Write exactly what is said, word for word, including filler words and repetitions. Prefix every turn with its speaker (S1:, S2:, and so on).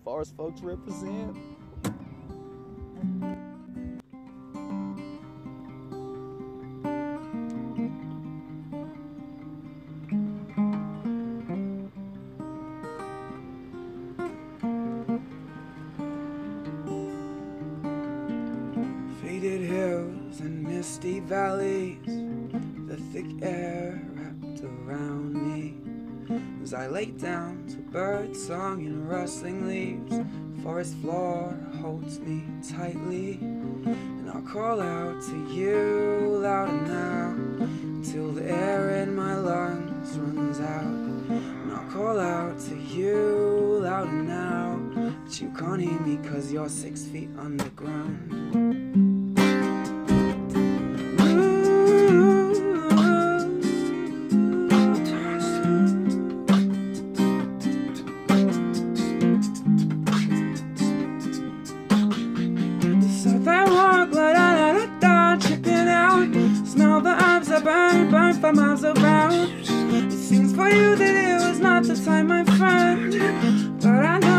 S1: Forest folks represent.
S2: Faded hills and misty valleys, the thick air wrapped around me. As I lay down to bird song and rustling leaves, forest floor holds me tightly. And I'll call out to you louder now, until the air in my lungs runs out. And I'll call out to you louder now, but you can't hear me cause you're six feet underground. Smell the herbs that burn, burn for miles around. It seems for you that it was not the time, my friend, but I know